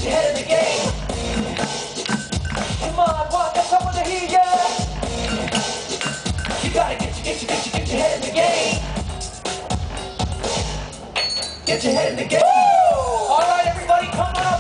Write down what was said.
your head in the game. Come on, walk up, someone to hear ya. You gotta get your head in the game. Get your head in the game. All right, everybody, come on.